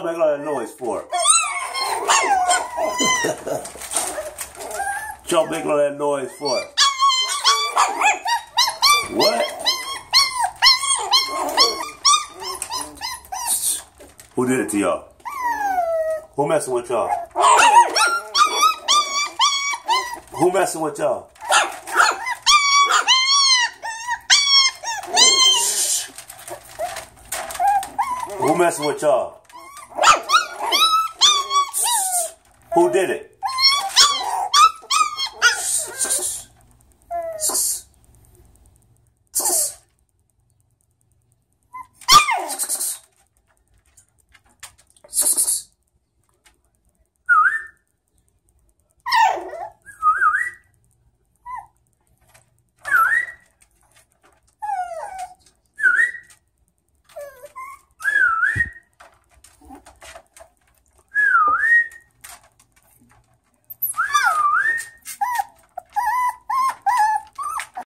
making all that noise for? What y'all making all that noise for? What? Who did it to y'all? Who messing with y'all? Who messing with y'all? Who messing with y'all? Who did it?